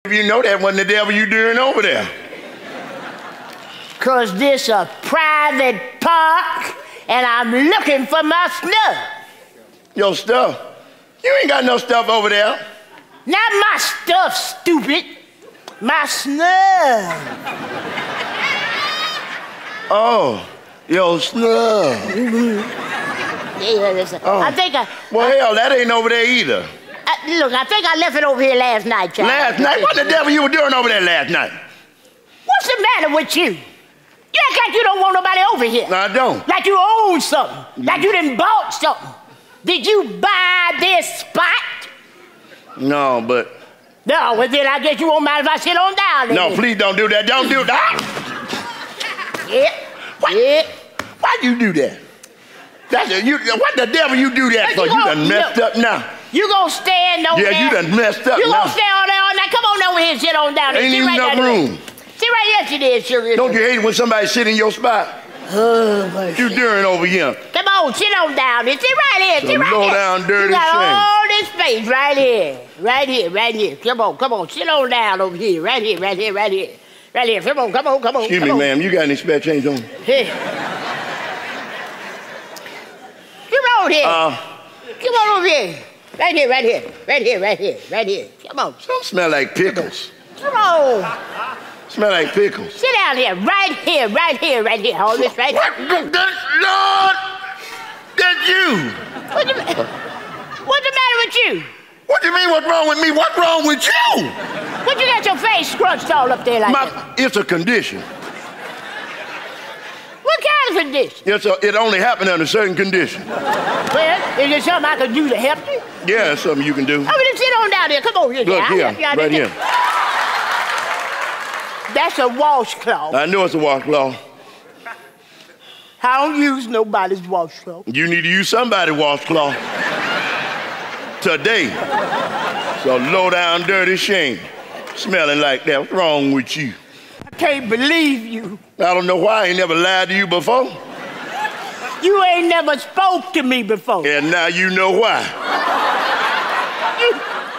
You know that wasn't the devil you doing over there. Cause this a private park and I'm looking for my stuff. Your stuff? You ain't got no stuff over there. Not my stuff, stupid. My snuff. Oh, your snuff. Yeah, listen. Oh. I think Well, hell, that ain't over there either. Look, I think I left it over here last night, child. Last night? What the devil you were doing over there last night? What's the matter with you? You act like you don't want nobody over here. No, I don't. Like you own something. Like you done bought something. Did you buy this spot? No, but... No, well then I guess you won't mind if I sit on down. No, please don't do that. Don't do that. Yeah. What? Yeah. Why'd you do that? What the devil you do that for? You done messed up now. You gonna stand over there? Yeah, you done messed up you now. You gonna stand on there all night? Come on over here and sit on down there. Ain't even enough room. Sit right here, sit there, sugar. Don't you hate it when somebody sit in your spot? Oh, my You doing over here. Come on, sit on down there. Sit right here, sit right here. Low down, dirty you got shame. all this space right here. Right here, right here. Come on, sit on down over here. Right here, right here, right here. Right here, come on. Excuse me, ma'am, you got any spare change on? Here. Come on here. Come on over here. Right here. Come on. Some smell like pickles. Come on. Smell like pickles. Sit down here. Right here. Hold this right here. Lord, that's you. What's the matter with you? What do you mean, what's wrong with me? What's wrong with you? What you got your face scrunched all up there like that? It's a condition. What kind of condition? It only happened under certain conditions. Well, is there something I can do to help you? Yeah, it's something you can do. Oh, well, then sit on down there. Come on here. Look here, right here. That's a washcloth. I know it's a washcloth. I don't use nobody's washcloth. You need to use somebody's washcloth. Today. So low down, dirty shame. Smelling like that. What's wrong with you? I can't believe you. I don't know why I ain't never lied to you before. You ain't never spoke to me before. And now you know why.